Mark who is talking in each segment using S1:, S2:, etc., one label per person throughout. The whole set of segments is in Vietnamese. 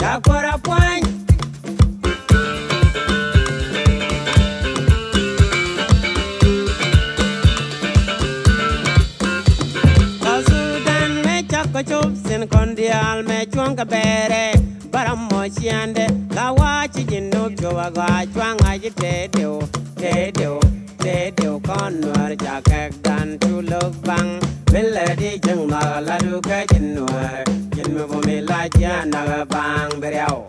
S1: Takwara Point. Sudan me chako chup sin kondial me chuanga bere baram mo chiande la wachi jinu chua ga chuanga jite deo konwar chakek dan tu lok bang melody jeng ma la du ka jinwar jinmu bo me la jana bang beriao.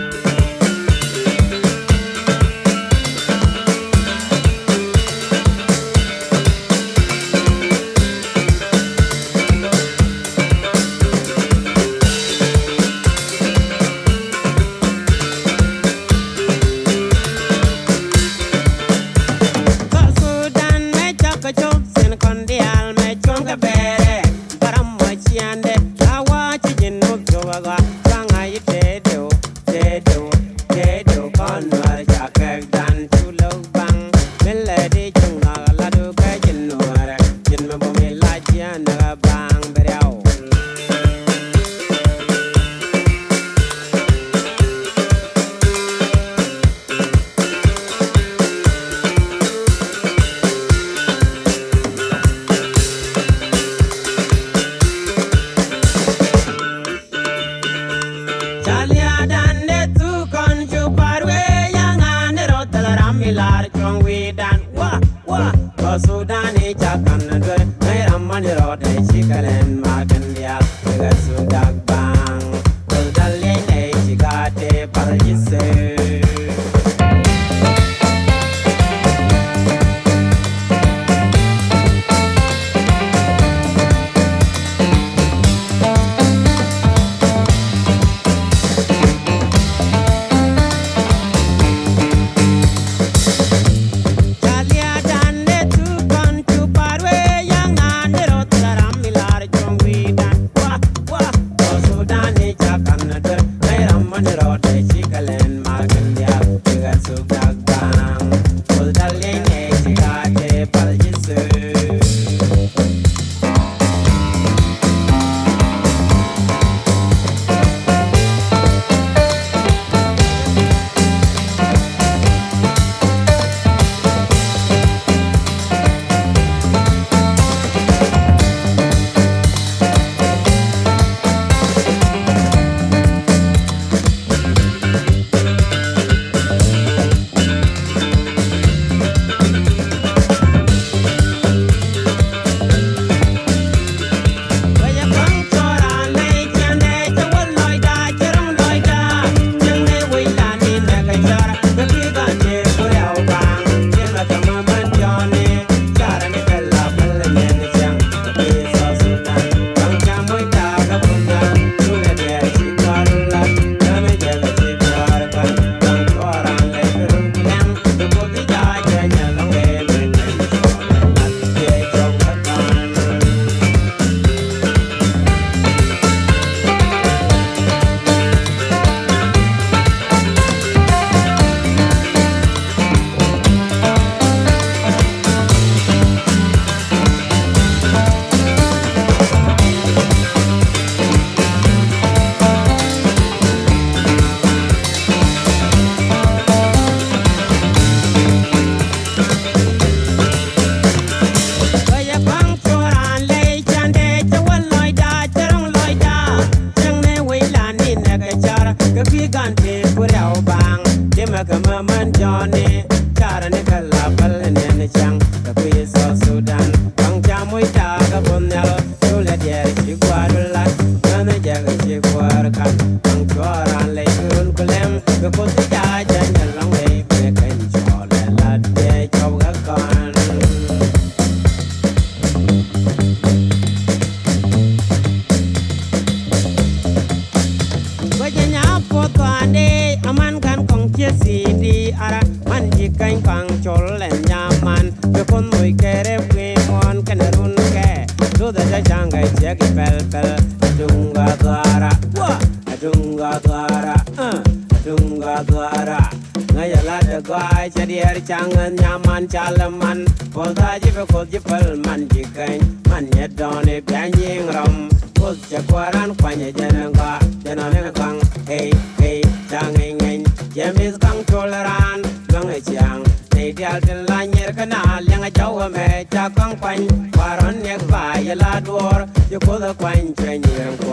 S1: Sudan is Japan, I am money road, chicken and Markendia, Sudan bang, was the lane, she got a paradise. Changan nyaman chalaman, polta jipe kol jipel man jikain, man yedone pianying ram, kol jakwaran kwanye jenenga, jenane kang, hey hey. door, you call the quine train,